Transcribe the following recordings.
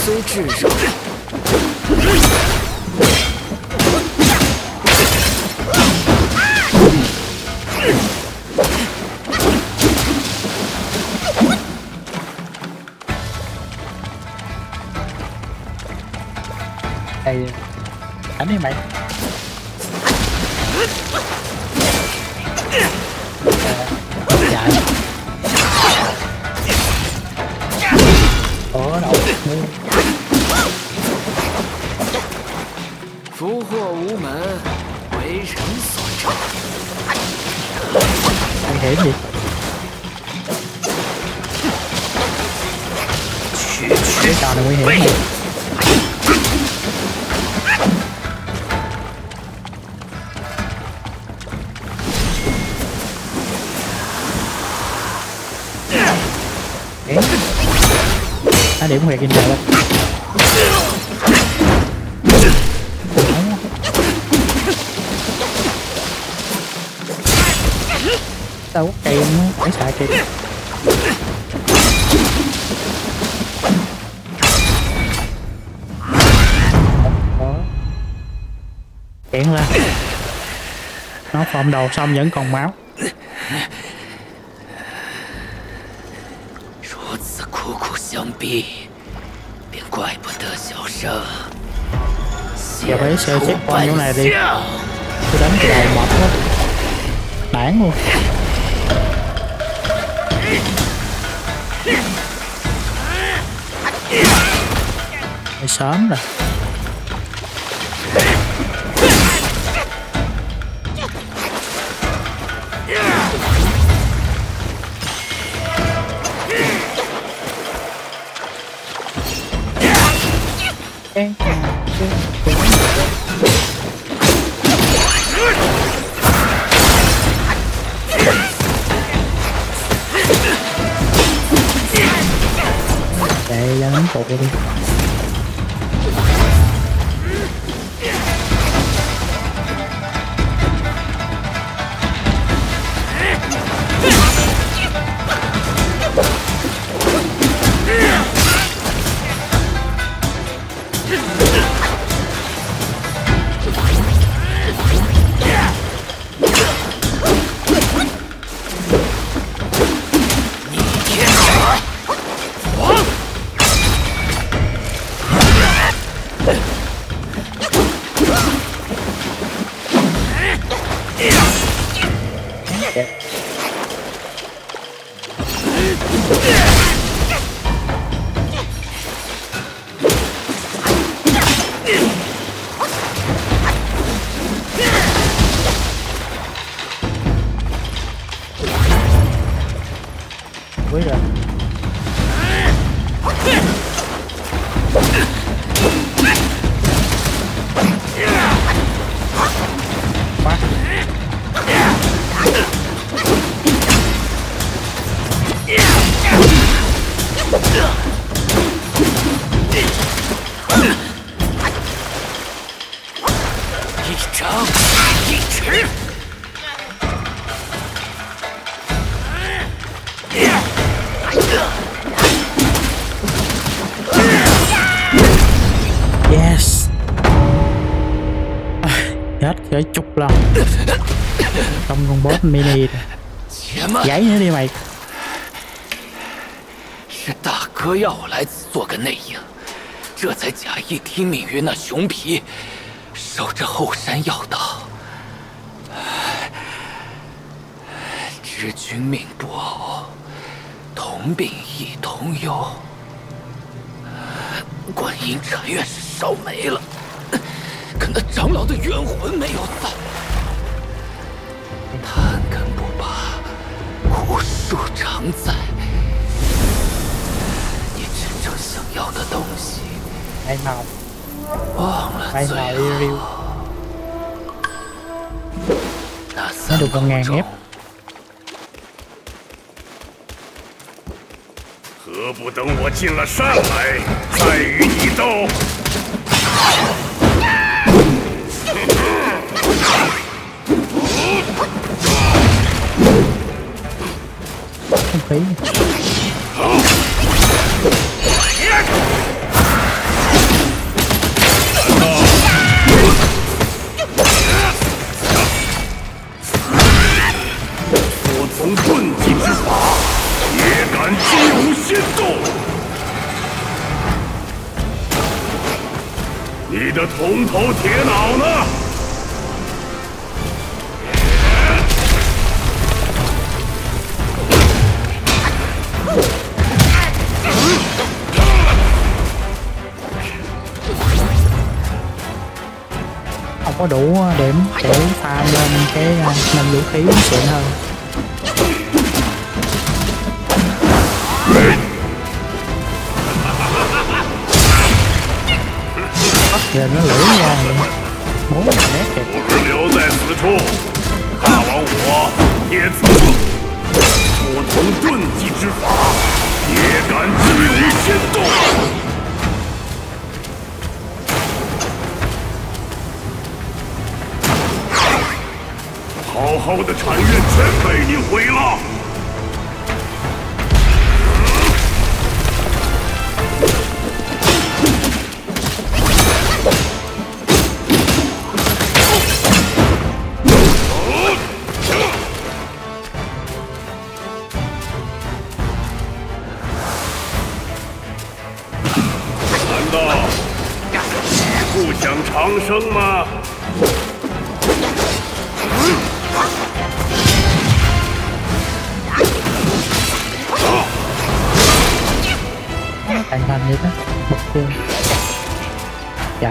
虽至少。 Đây, đánh đi mày. Chạy. Ủa đâu. 福祸无门，为人所长。 Nguy hiểm gì? Cái trò này nguy hiểm gì? Nó điểm huyệt kinh trời luôn. Đâu có kìm phải xài kìm. Đó. Kiện lên. Nó phòng đầu xong vẫn còn máu. 如此苦苦相逼，便怪不得小生。 Giờ phải sơ chết con chỗ này đi. Tôi đánh cái đầu mệt quá. Nản luôn. Hơi sớm rồi. Đây ra nắm cột đi. Quý rồi. Quá. Yes. Chết cỡ chục lần. Trong con boss mini giấy nữa đi mày. 是大哥要我来此做个内应，这才假意听命于那熊皮，守着后山要道。知君命不偶，同病亦同忧。观音禅院是烧没了，可那长老的冤魂没有散。贪根不拔，苦树常在。你真正想要的东西， Ai nào 忘了 ai 最 nào 好。 review 那 nó 三 được 口 1.000 中 ép. 何不等我进了山来，再与你斗？ Không khí. 从遁迹之法，也敢激无仙动？你的铜头铁脑呢？ không có đủ điểm để farm lên cái nâng vũ khí xịn hơn. Bắt giờ nó lưỡi ra vậy, muốn né kìa. 留在此处，大王我也此处，不从遁迹之法，也敢激无仙动。 好好的禅院全被你毁了！难道不想长生吗？ thành thành vậy đó, bật chưa chạy.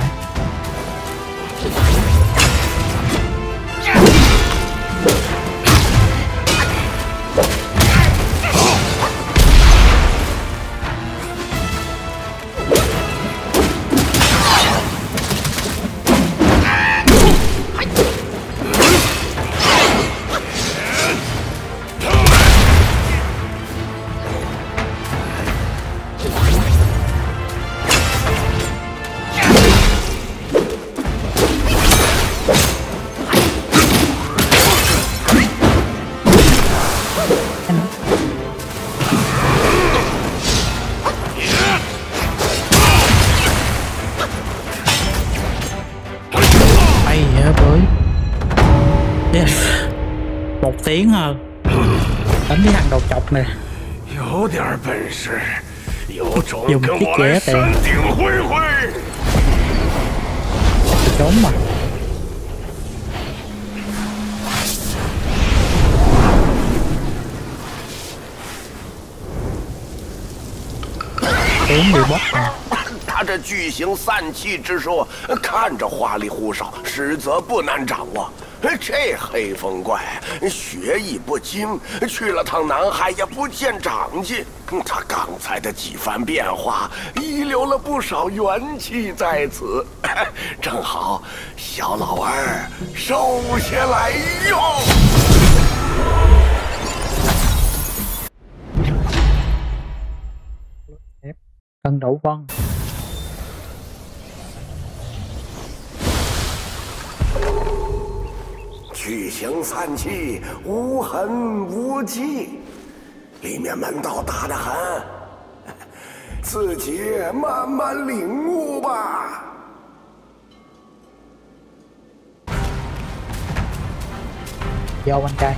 Một tiếng hơn đánh cái thằng đầu chọc này. Dùng chiếc ghẻ tiền trốn mà. Tiếng bị bóc à. 他这巨型散气之术，看着花里胡哨，实则不难掌握。这黑风怪学艺不精，去了趟南海也不见长进。他刚才的几番变化，遗留了不少元气在此，正好小老儿收下来用。 Cân Đậu Vân. "巨型散气，无痕无迹，里面门道大得很，自己慢慢领悟吧。" ，Vô anh trai.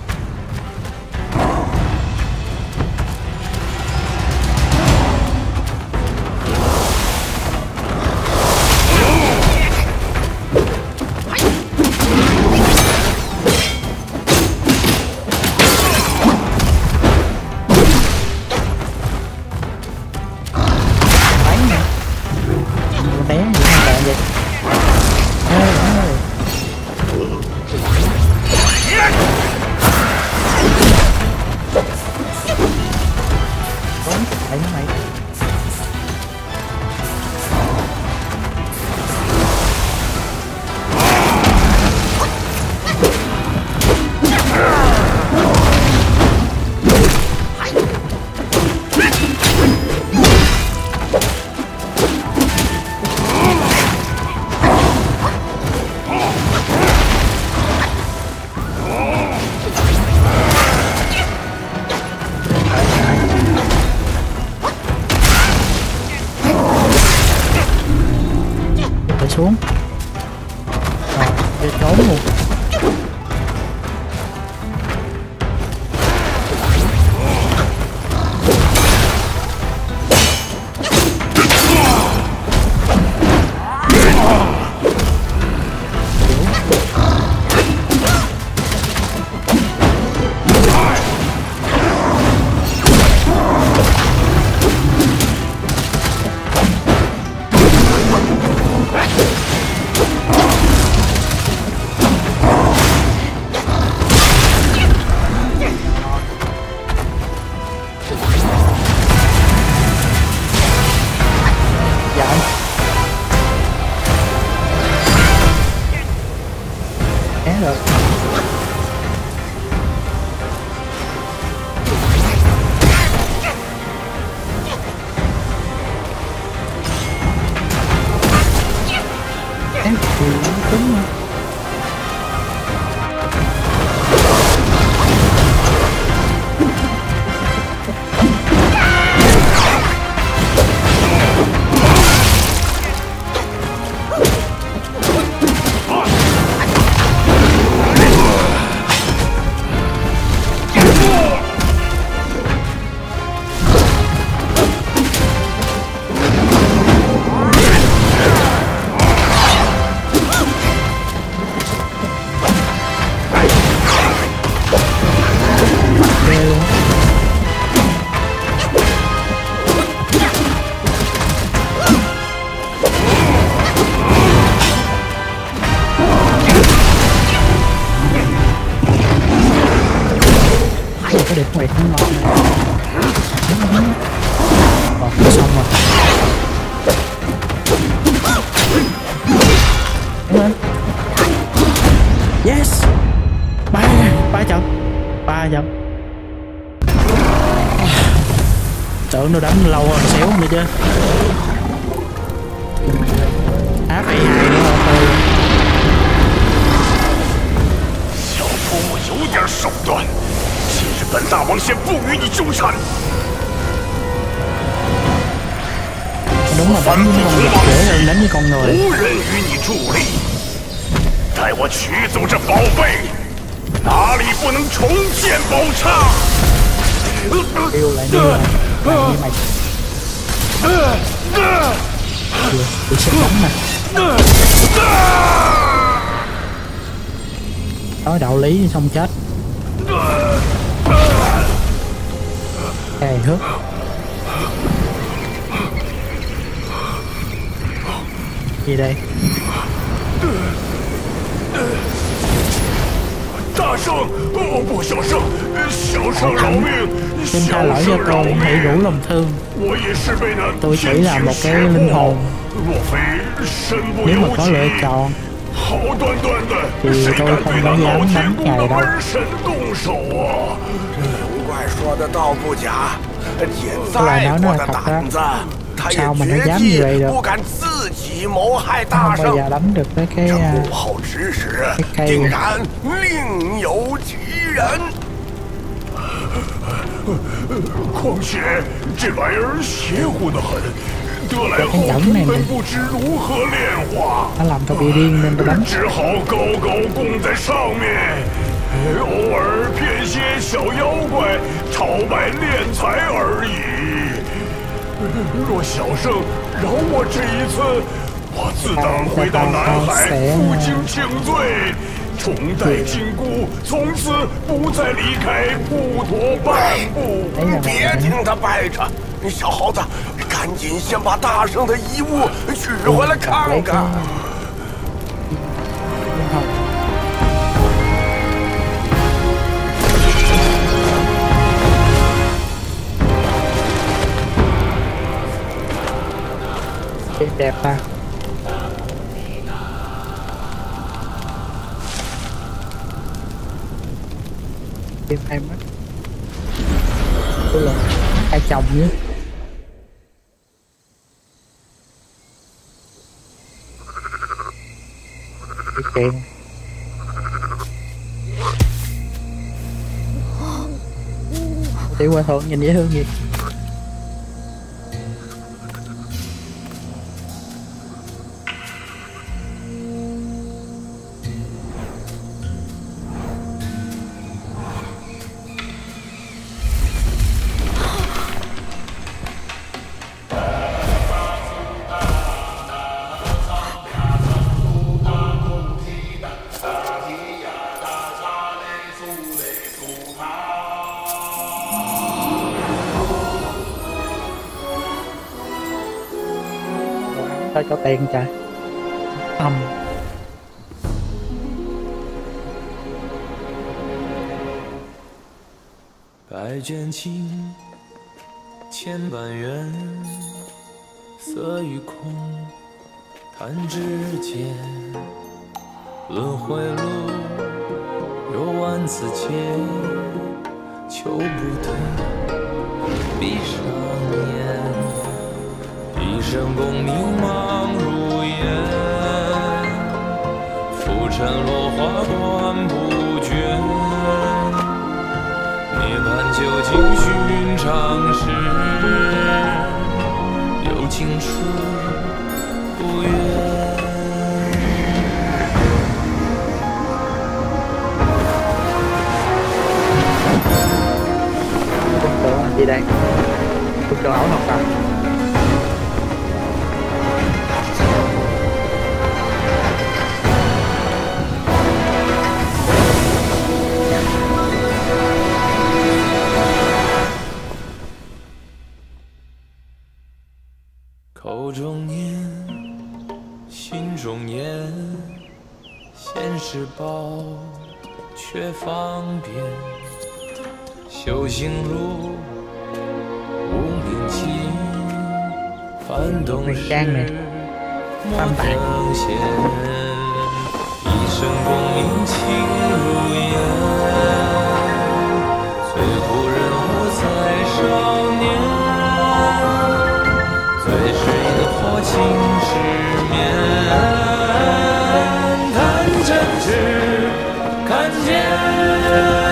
Xuống rồi, trốn luôn. được. Em thì cứng mà. Có đẹp quẹt nó ngon này. Còn xong rồi. Đúng không? Yes. Ba trận. Tưởng nó đánh lâu rồi xéo nữa chứ. Áp A2 nữa rồi thôi. 小头目有点手段，今日本大王先不与你纠缠。 Đúng là đánh với con vật dễ hơn đánh với con người. 无人与你助力，待我取走这宝贝，哪里不能重建宝刹？ Kêu lại như là như mày. Bị xếp bóng nè. Nói đạo lý xong chết. Hề hước. Gì đây? 大圣，不小圣，小圣饶命！ Xin tha lỗi cho tôi, hãy rủ lòng thương. Tôi chỉ là một cái linh hồn. Nếu mà có lựa chọn thì tôi không có dám đánh ngài đâu. 说的倒不假，姐 Cái lời 再 nói 过 nó 的 là thật đó. 胆子，他也 Sao mà nó 决 dám như vậy 计 được? 不敢自己谋害 Không 大 bao 圣。 giờ đánh được với cái 这幕后指使 cây 竟然另有其人。 况且这玩意儿邪乎的很，得来 cái 后 nhẫn này 根不知如何炼化， nó làm tôi bị điên nên tôi đánh. 只好高高供在上面，偶尔骗些小妖怪，朝拜敛财而已。若小圣饶我这一次，我自当回到南海负荆请罪，重戴金箍，从此不再离开普陀半步。 别听他掰扯，小猴子，赶紧先把大圣的遗物取回来看看。 Đẹp ta. Phim hay mắt. Tôi là hai chồng nhé. Chuyện. Tiểu Hòa Thượng nhìn dễ thương gì. Sao cho tiền trời. Âm. 百卷情，千般缘，色与空，弹指间，轮回路。 有万次劫，求不得。闭上眼，一生功名忙如烟，浮沉落花断不绝。涅槃究竟寻常事，有情处不远。 Gì đây? Tôi cho ảo thật à? Khẩu 中念，心中言，现世报，却方便。修行路。无名尽，翻动时莫等闲。一生功名情如烟，最后人我在少年。最是萤火情失眠，谈真挚，看见。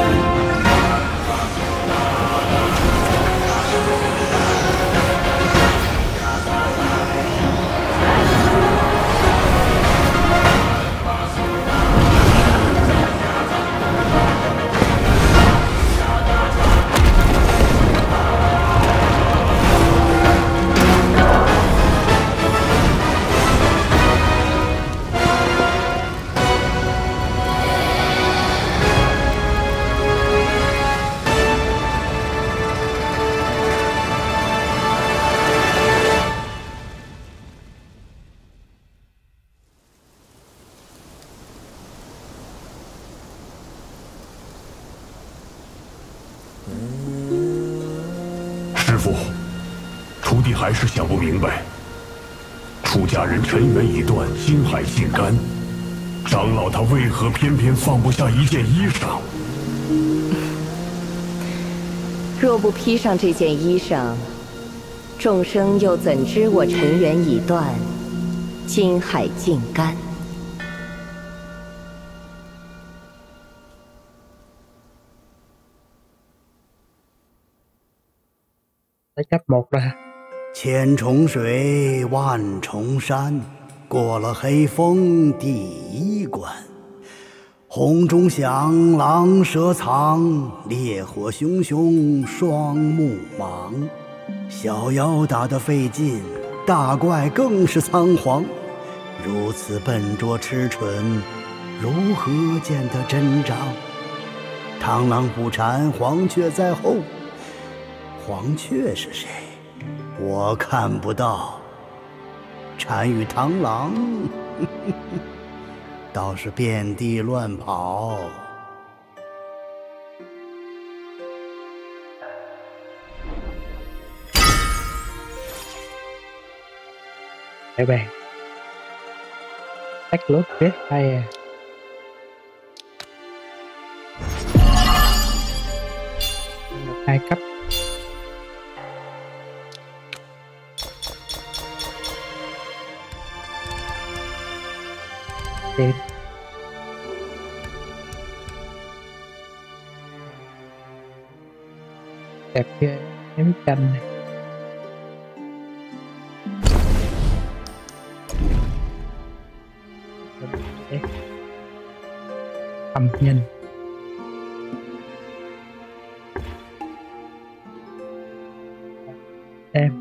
师父，徒弟还是想不明白，出家人尘缘已断，心海尽干，长老他为何偏偏放不下一件衣裳？ 若不披上这件衣裳，众生又怎知我尘缘已断，心海尽干？ Chấp một rồi. 千重水，万重山，过了黑风第一关。红钟响，狼蛇藏，烈火熊熊，双目盲。小妖打得费劲，大怪更是仓皇。如此笨拙痴蠢，如何见得真章？螳螂捕蝉，黄雀在后。黄雀是谁？我看不到。单与螳螂倒是遍地乱跑。 Các bạn tách lốt rất hay à. Được 2 cấp. Đẹp. Đẹp ghê, ném canh này. Âm nhân. Em.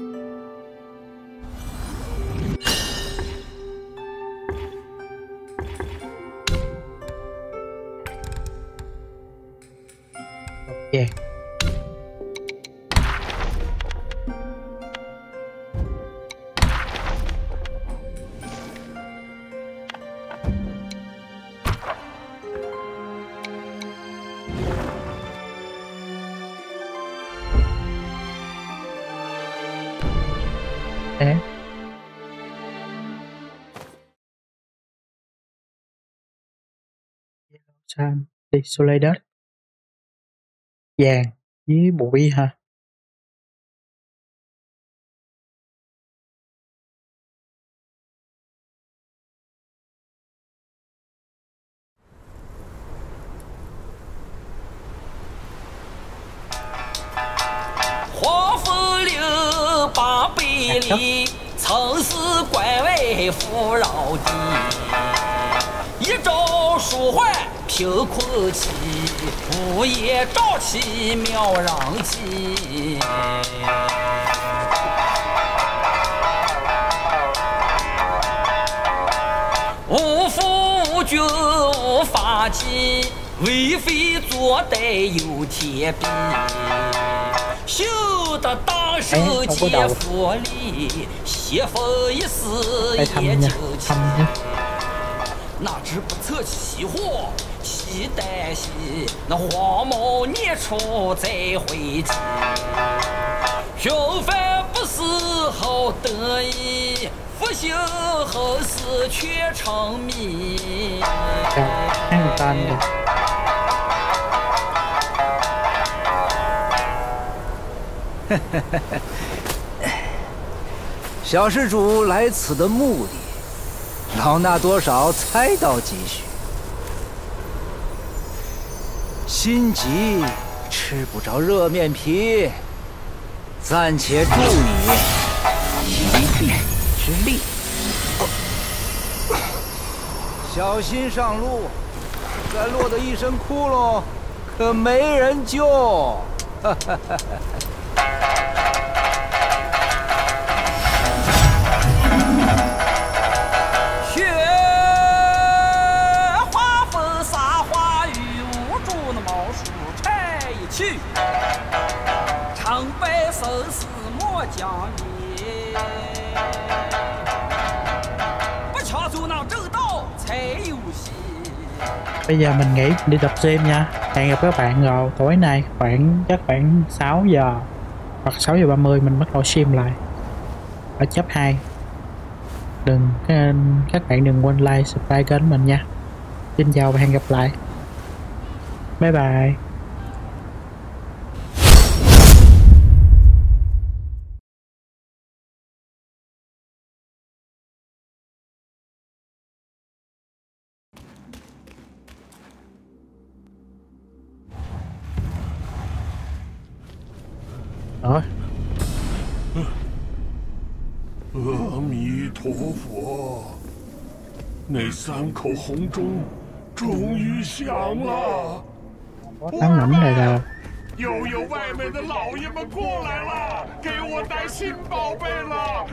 Ok. Đấy. Sam Đi Soledad. Vàng với bụi hả? 花风流800里，曾是关外富饶地。一朝舒缓凭空气，午夜瘴气妙人气。无父无君无法纪，为非作歹有天比。修得大圣皆佛力，邪风一丝也就齐。哪知不测其祸，其旦夕，那黄毛孽畜再回击。平凡不是好得意，复兴后世却成谜。 小施主来此的目的，老衲多少猜到几许。心急吃不着热面皮，暂且助你一臂之力。小心上路，再落得一身窟窿，可没人救。 雪花风洒花雨，无助的毛树拆一去，长白生死莫讲理，不抢走那正道才有戏。 Bây giờ mình nghĩ đi tập gym nha. Hẹn gặp các bạn vào tối nay chắc khoảng 6 giờ hoặc 6 giờ 30 mình bắt đầu stream lại ở chapter 2. Các bạn đừng quên like, subscribe kênh mình nha. Xin chào và hẹn gặp lại. Bye bye. Đó. 阿弥陀佛，那3口红钟终于响了。 Tắm nắm này là 又有外面的老爷们过来了，给我带新宝贝了。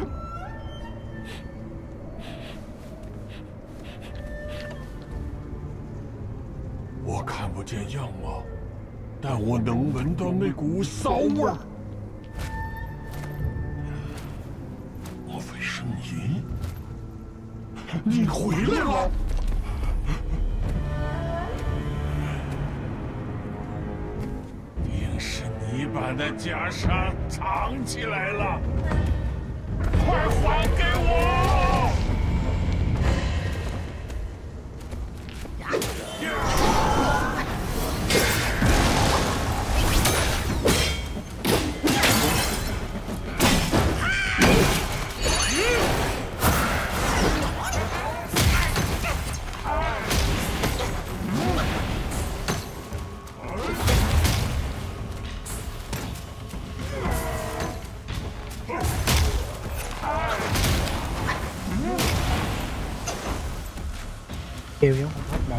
我看不见样貌，但我能闻到那股骚味儿。莫非是你？你回来了！定是你把那袈裟藏起来了，快还给我！ kêu giống hot một.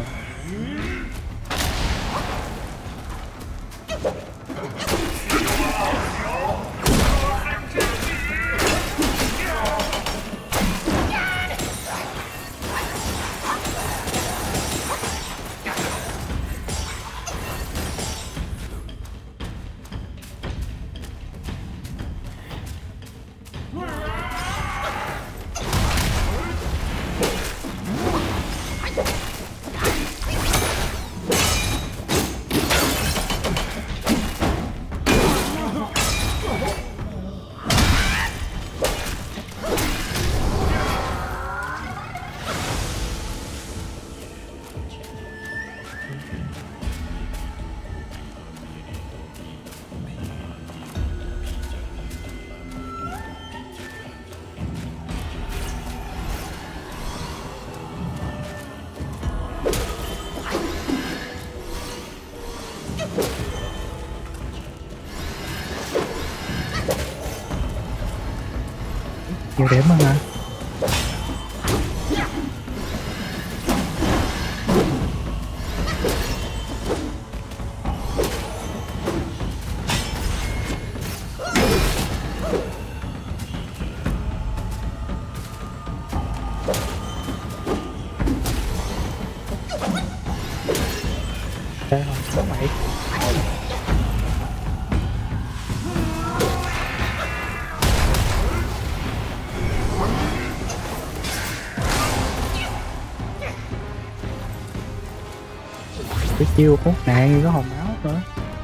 Nhiều điểm mà hả? Đây rồi, 67. Cái chiêu hút này có hòn máu nữa.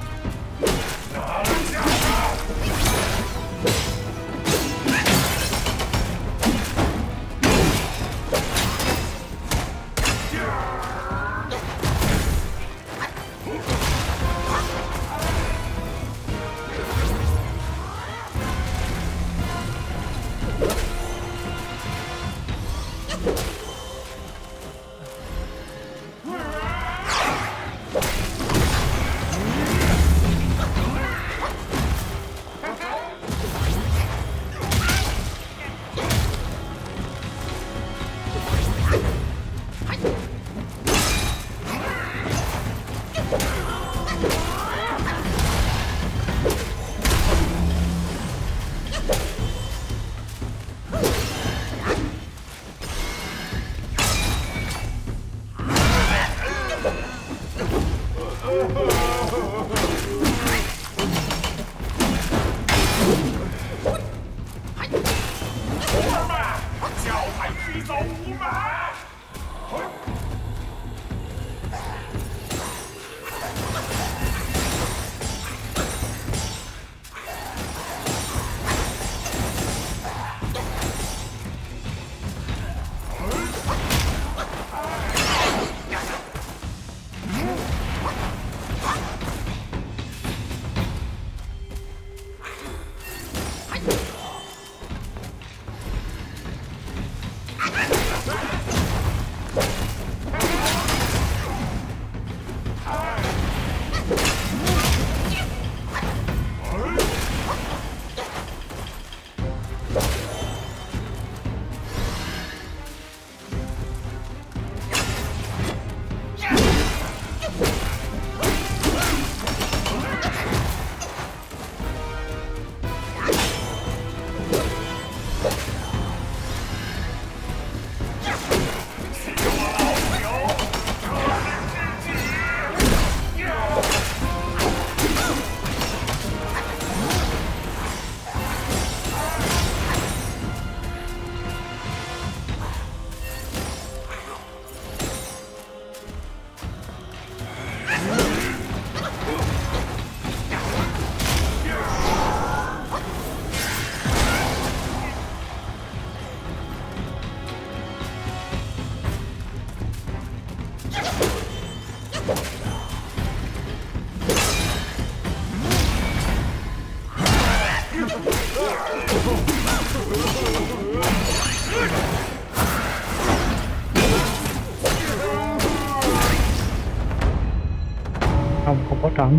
Không có trận.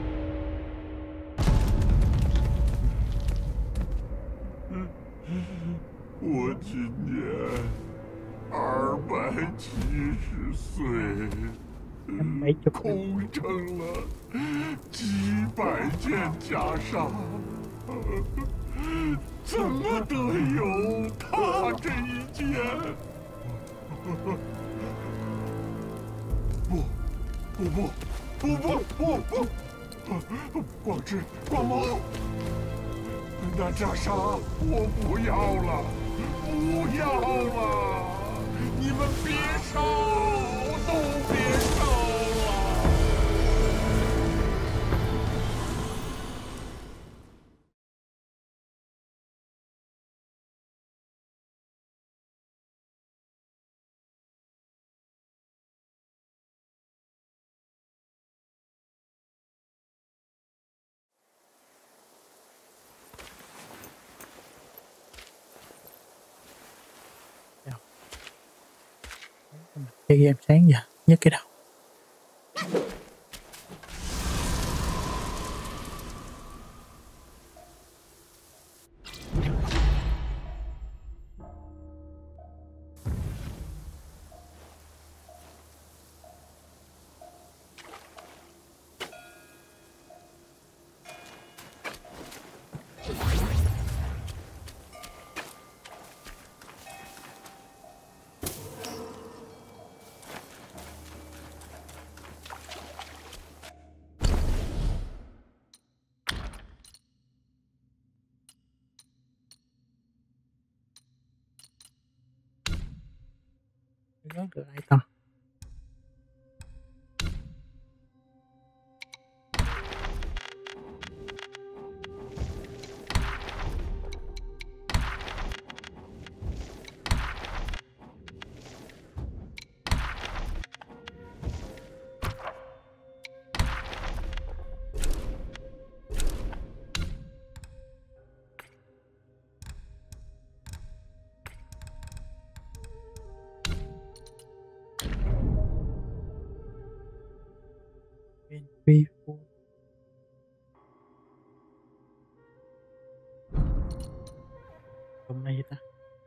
我今年270岁，空成了几百件袈裟，怎么得有他这一件？不！光之光芒，那袈裟我不要了，不要了！你们别烧，都别烧了！ Chơi game sáng giờ nhức cái đầu. nhớ được ai ta. Hôm nay ta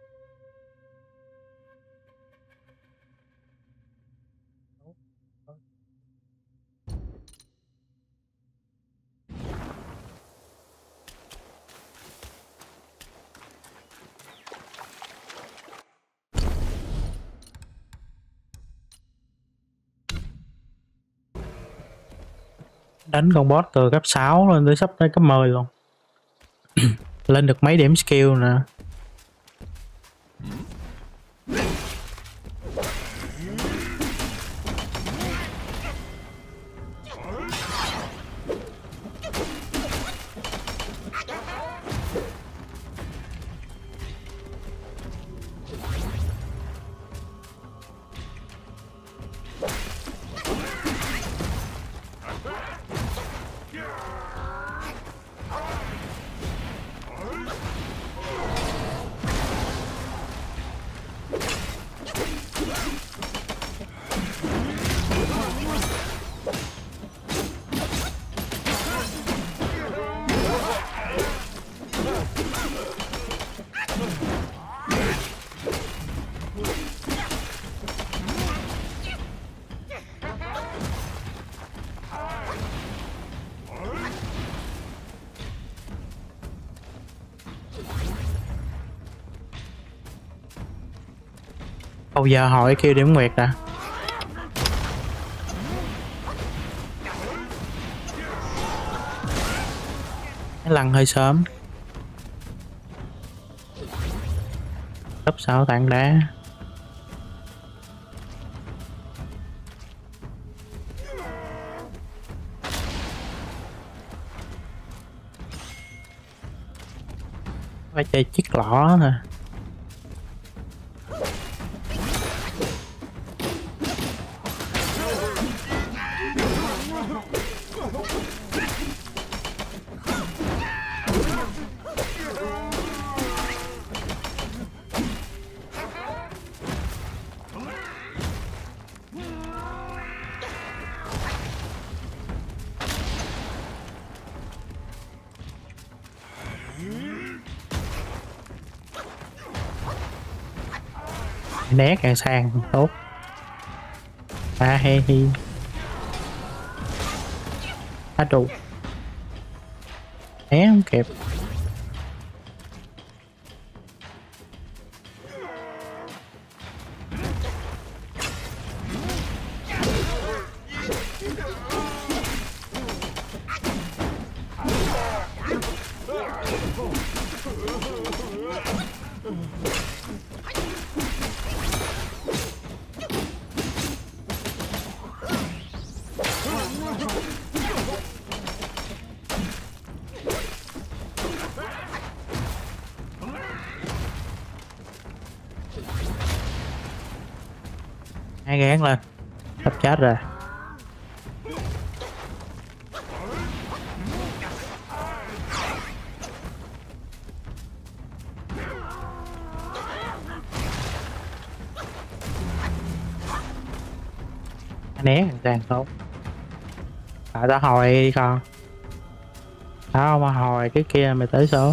đánh con boss từ cấp 6 lên tới sắp tới cấp 10 luôn. Lên được mấy điểm skill nè. Bao giờ hỏi kêu điểm nguyệt đã. Cái lăn hơi sớm. Cấp 6 tảng đá. Phải chơi chiếc lỏ nè. Né càng sang càng tốt. À he hi. Đủ. Né không kịp. Hai gán lên, sắp chết rồi. Né càng tốt. Tao hồi đi con. Tao mà hồi cái kia mày tới số.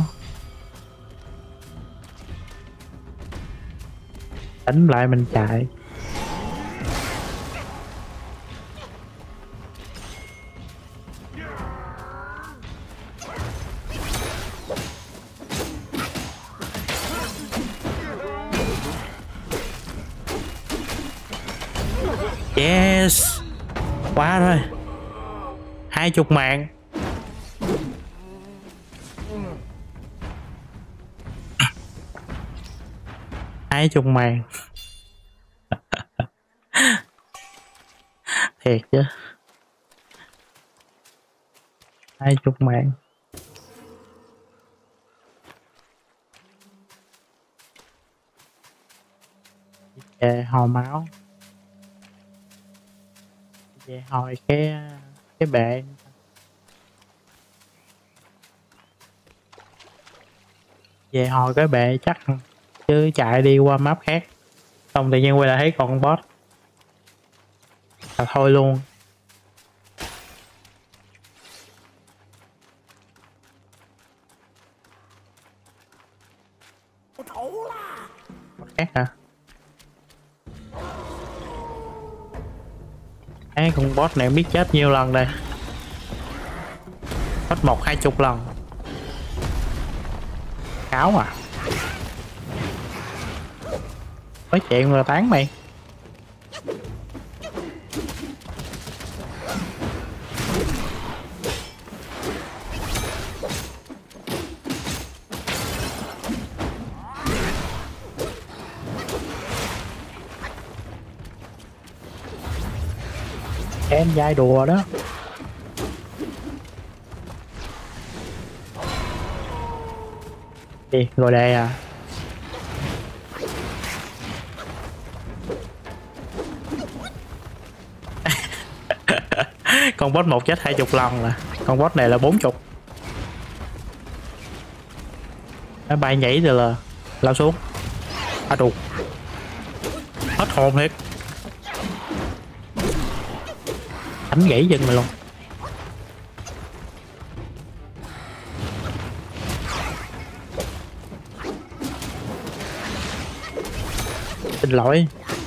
Đánh lại mình chạy. Yes, quá rồi. 20 mạng. Hai chục màn. thiệt chứ. 20 mạng. Về hồi máu. Về hồi cái bệ. Về hồi cái bệ chắc, chứ chạy đi qua map khác xong tự nhiên quay lại thấy còn boss là thôi luôn. Khác hả? Cái con boss này biết chết nhiêu lần đây. Hết 1-20 lần. Cáo à. Nói chuyện mà tán mày. Em dai đùa đó. Đi, ngồi đây à. Con boss 1 chết 20 lần là. Con boss này là 40. Nó bay nhảy rồi là lao xuống. À đù. Hết hồn thiệt. Đánh gãy chân mày luôn. Xin lỗi.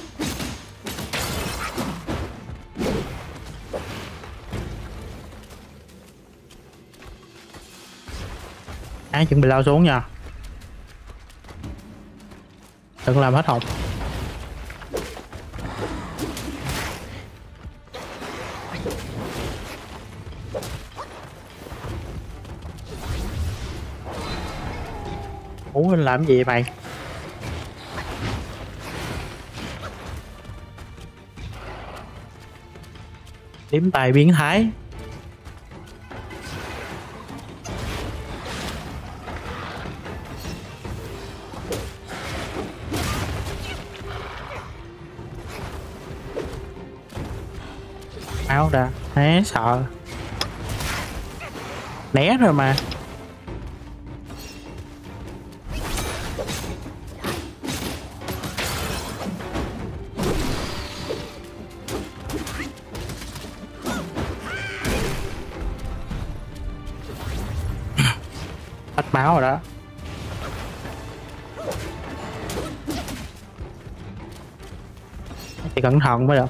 Chuẩn bị lao xuống nha. Đừng làm hết hồn. Ủa anh làm gì mày? Điểm tài biến thái. Áo ra, né sợ. Né rồi mà. Hết máu rồi đó. Thì cẩn thận mới được.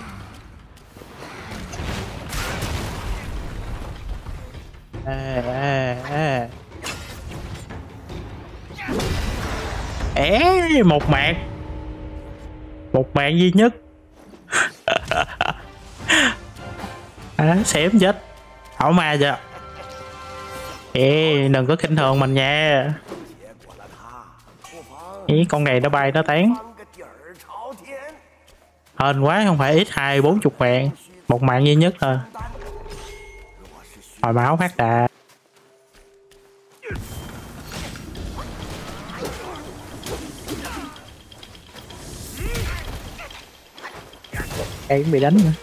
Một mạng duy nhất. Xém chết. Hảo ma chưa? Đừng có khinh thường mình nha. Con này nó bay nó tán. Hên quá, không phải x2 40 mạng. Một mạng duy nhất thôi. Hồi máu phát đạt. Cây cũng bị đánh nữa.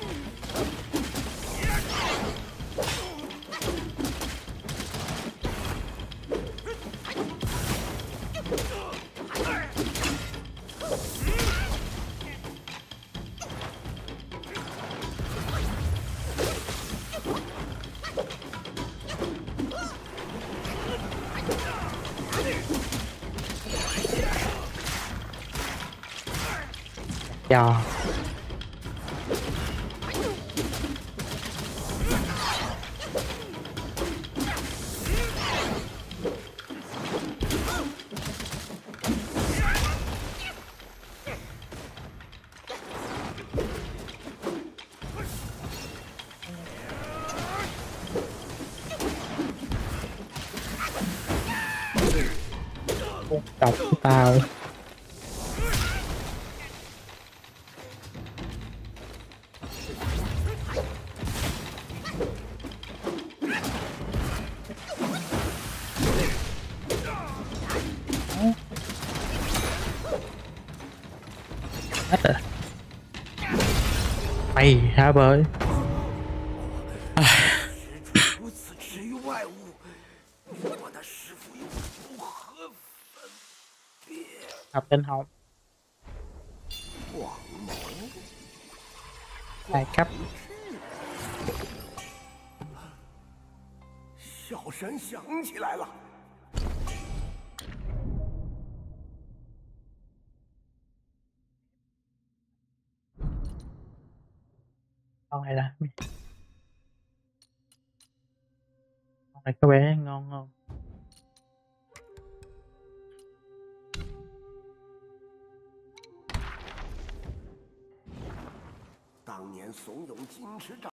Cho đọc của tao. Hết rồi. Mày hả bơi? Học tinh hồn 2 cấp. 小神想起来了。 Con này là con này có vẻ ngon không? 当年怂恿金池长。